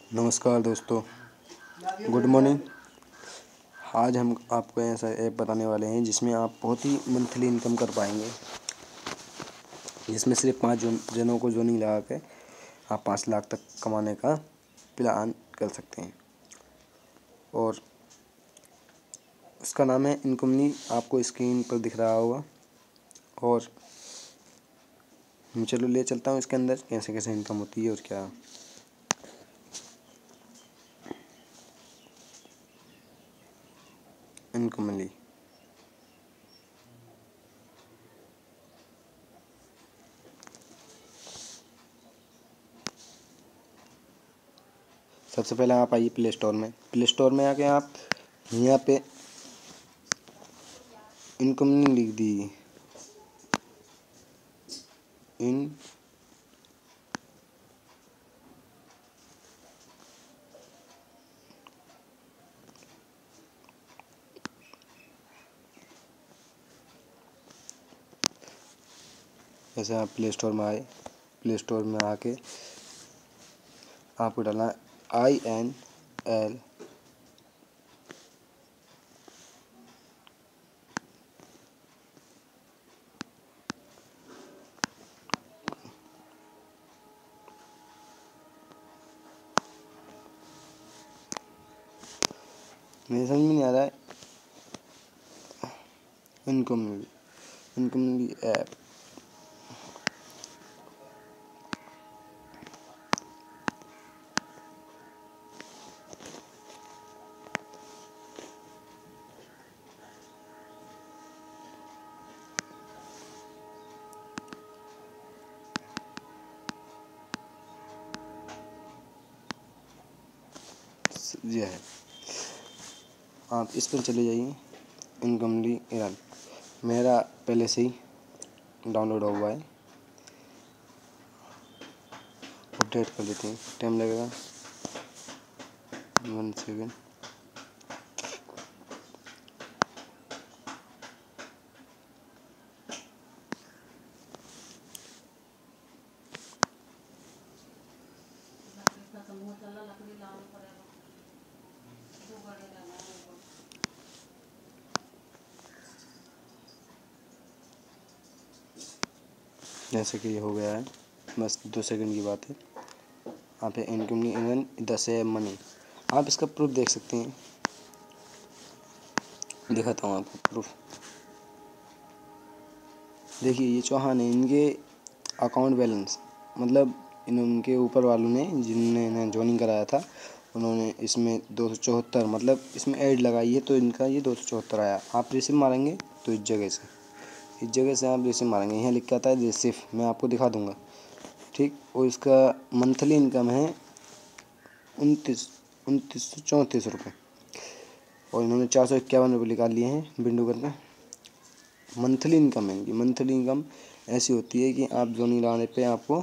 नमस्कार दोस्तों, good morning. आज हम आपको ऐसा ऐप बताने वाले हैं जिसमें आप बहुत ही मंथली इनकम कर पाएंगे, जिसमें सिर्फ 5 जनों को जोइनिंग लगा के आप 5 लाख तक कमाने का प्लान कर सकते हैं। और उसका नाम है इनकमली, आपको स्क्रीन पर दिख रहा होगा। और चलो ले चलता हूँ इसके अंदर कैसे कैसे इनकम होती है और क्या। इनकमली सबसे पहले आप आइए प्ले स्टोर में आके आप यहाँ पे इनकमली लिख दीजिए। इन जैसे आप प्ले स्टोर में आए, प्ले स्टोर में आके आपको डालना INL मेरे समझ में नहीं आ रहा है। इनकमली ऐप ये है, आप इस पर चले जाइए। इनकमली ईरान मेरा पहले से ही डाउनलोड हुआ है, अपडेट कर देते हैं, टाइम लगेगा 1 सेकेंड। जैसे कि ये हो गया है, बस 2 सेकंड की बात है। आप इनकमली ईरान 10 मनी, आप इसका प्रूफ देख सकते हैं। दिखाता हूँ आपको प्रूफ। देखिए ये चौहान है, इनके अकाउंट बैलेंस मतलब इनके ऊपर वालों ने जिनने इन्हें ज्वाइनिंग कराया था उन्होंने इसमें 274 मतलब इसमें ऐड लगाई है, तो इनका ये 274 आया। आप रिसीव मारेंगे तो इस जगह से आप रिसीव मारेंगे, यहाँ लिख के आता है रिसीव, मैं आपको दिखा दूंगा, ठीक। और इसका मंथली इनकम है 2934 रुपये, और इन्होंने 451 रुपये निकाल लिए हैं बिंडू करके। मंथली इनकम है इनकी। मंथली इनकम ऐसी होती है कि आप जोइनिंग लगाने पे आपको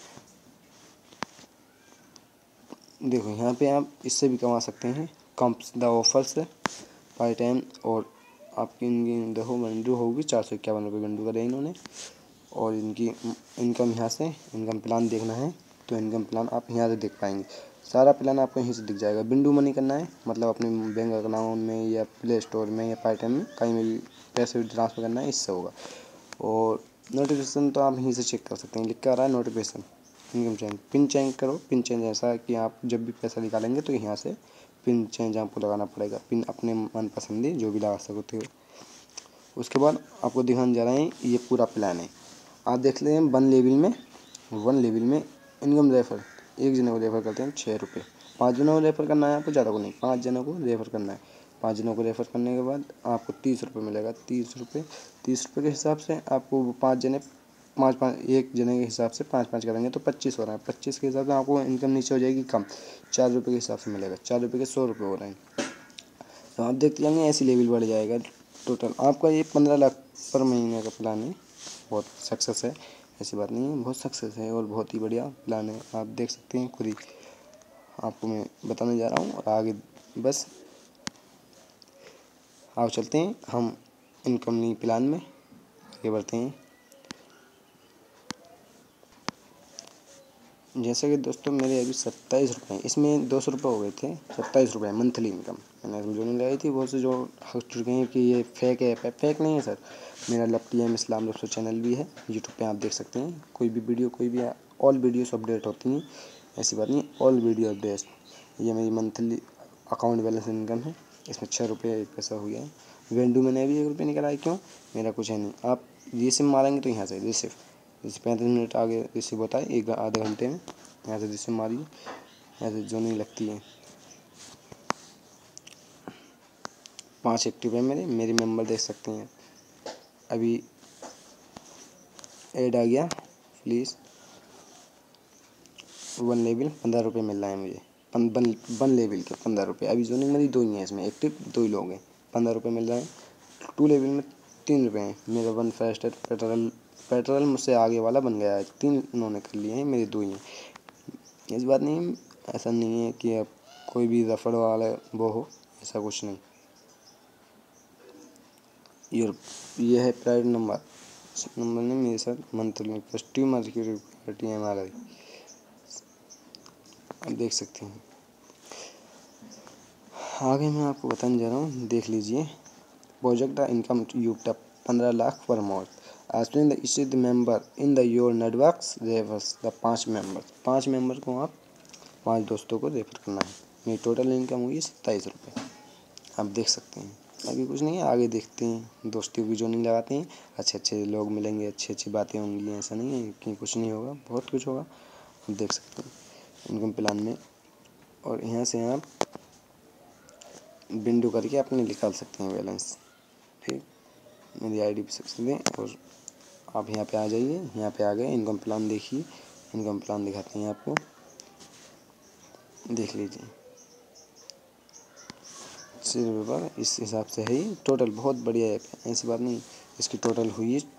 देखो यहाँ पे आप इससे भी कमा सकते हैं। Comes the offers by time, और आपकी इनकी देखो बंडू होगी 451 रुपये बंडू करे इन्होंने। और इनकी इनकम यहाँ से इनकम प्लान देखना है तो इनकम प्लान आप यहाँ से देख पाएंगे। सारा प्लान आपको यहीं से दिख जाएगा। बिंडू मनी करना है मतलब अपने बैंक अकाउंट में या प्ले स्टोर में या पाई टाइम में कहीं में भी पैसे ट्रांसफ़र करना है, इससे होगा। और नोटिफिकेशन तो आप यहीं से चेक कर सकते हैं, लिख कर आ रहा है notification. Income change pin change करो, पिन चेंज ऐसा है कि आप जब भी पैसा निकालेंगे तो यहाँ से पिन चेंज आपको लगाना पड़ेगा। पिन अपने मनपसंद है जो भी लगा सकते हो। उसके बाद आपको दिखाने जा रहे हैं, ये पूरा प्लान है। आप देख लें 1 लेवल में इनकम रेफर, एक जने को रेफर करते हैं 6 रुपये। 5 जनों को रेफर करना है आपको, ज़्यादा को नहीं, 5 जनों को रेफर करना है। 5 जनों को रेफर करने के बाद आपको 30 रुपये मिलेगा। 30 रुपये के हिसाब से आपको 5 जने 5-5 एक जने के हिसाब से 5-5 करेंगे तो 25 हो रहा है। 25 के हिसाब से आपको इनकम नीचे हो जाएगी कम, 4 रुपये के हिसाब से मिलेगा। 4 रुपये के 100 रुपये हो रहे हैं। तो आप देखते जाएंगे ऐसी लेवल बढ़ जाएगा। टोटल आपका ये 15 लाख पर महीने का प्लान है। बहुत सक्सेस है, ऐसी बात नहीं है, बहुत सक्सेस है और बहुत ही बढ़िया प्लान है। आप देख सकते हैं खुद ही, आपको मैं बताने जा रहा हूँ। और आगे बस आप चलते हैं हम इनकम प्लान में आगे बढ़ते हैं। जैसे कि दोस्तों मेरे अभी 27 रुपये, इसमें 200 रुपये हो गए थे, 27 रुपये मंथली इनकम मैंने इसमें जोड़ने लगाई थी। बहुत से जो हंस चुके हैं कि ये फेक ऐप है, फेक नहीं है सर। मेरा लपटी एम इस्लाम दोस्तों चैनल भी है यूट्यूब पे, आप देख सकते हैं। कोई भी वीडियो, कोई भी ऑल वीडियोस अपडेट होती हैं, ऐसी बात नहीं, ऑल वीडियो अपडेट। ये मेरी मंथली अकाउंट बैलेंस इनकम है, इसमें 6 रुपये पैसा हुआ है। वेंडू मैंने अभी 1 रुपये निकला है, क्यों, मेरा कुछ है नहीं। आप रिसिम मारेंगे तो यहाँ से रिसिव, जैसे 35 मिनट आगे रिसिव होता है, एक आधे घंटे में यहाँ से रिसिव मारिए, यहाँ से जो नहीं लगती है। 5 एक्टिव है मेरे मेंबर देख सकते हैं। अभी ऐड आ गया, प्लीज़ 1 लेवल 15 रुपये मिल रहा है मुझे, वन लेवल के 15 रुपये। अभी जोनिंग मेरी 2 ही है, इसमें एक्टिव 2 ही लोग हैं, 15 रुपये मिल रहा है। 2 लेवल में 3 रुपये हैं। मेरा 1 फास्टर पेट्रोल मुझसे आगे वाला बन गया है, 3 उन्होंने कर लिए हैं, मेरे 2 ही हैं। इस बात नहीं, ऐसा नहीं है कि अब कोई भी रफड़ वाला वो हो, ऐसा कुछ नहीं। ये है प्राइवेट नंबर, इस नंबर ने मेरे साथ मंथली कस्टमर सिक्योरिटी MRI आप देख सकते हैं। आगे मैं आपको बताने जा रहा हूँ, देख लीजिए। Project income YouTube 15 lakh per month as is the member in the your networks refers the 5 member को आप 5 दोस्तों को रेफर करना है। मेरी टोटल इनकम हुई 27 रुपये, आप देख सकते हैं। अभी कुछ नहीं है, आगे देखते हैं, दोस्ती की जोनिंग लगाते हैं, अच्छे अच्छे लोग मिलेंगे, अच्छी अच्छी बातें होंगी। ऐसा नहीं है कि कुछ नहीं होगा, बहुत कुछ होगा, आप देख सकते हैं इनकम प्लान में। और यहाँ से आप विंडो करके अपने निकाल सकते हैं बैलेंस, ठीक। मेरी ID पे सकते हैं और आप यहाँ पे आ जाइए, यहाँ पे आ गए, इनकम प्लान देखिए, इनकम प्लान दिखाते हैं आपको, देख लीजिए। पर इस हिसाब से है ये टोटल, बहुत बढ़िया ऐप है, ऐसी बात नहीं। इसकी टोटल हुई है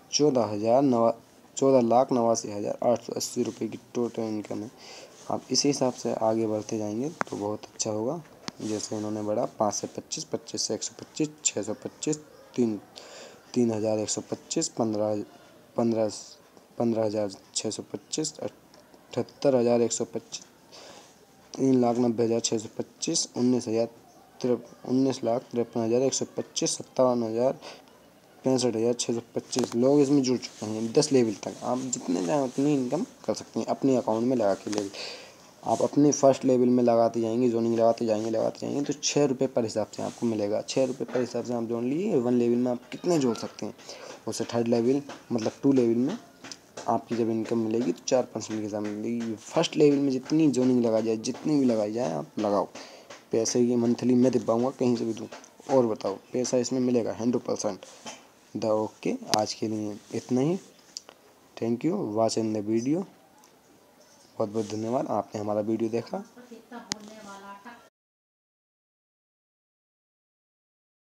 14,89,880 रुपये की टोटल इनकम है। आप इसी हिसाब से आगे बढ़ते जाएंगे तो बहुत अच्छा होगा। जैसे इन्होंने बढ़ा 5 से 25, 25 से 125, 625, 3,125, 15,625, 78,125, 3,90,625, 19,53,125, 57,65,625 लोग इसमें जुड़ चुके हैं 10 लेवल तक। आप जितने चाहें उतनी इनकम कर सकते हैं अपने अकाउंट में लगा के। लेवल आप अपने फर्स्ट लेवल में लगाते जाएंगे, जोनिंग लगाते जाएंगे तो 6 रुपये पर हिसाब से आपको मिलेगा। 6 रुपये पर हिसाब से आप जोड़ लिए, 1 लेवल में आप कितने जोड़ सकते हैं। उससे 3rd लेवल मतलब 2 लेवल में आपकी जब इनकम मिलेगी तो 4% के हिसाब में मिलेगी। फर्स्ट लेवल में जितनी जोनिंग लगाई जाए, जितनी भी लगाई जाए, आप लगाओ। पैसे की मंथली मैं दे पाऊँगा, कहीं से भी दूँ। और बताओ, पैसा इसमें मिलेगा 100%। ओके, आज के लिए इतना ही। Thank you watching the video. बहुत बहुत धन्यवाद, आपने हमारा वीडियो देखा।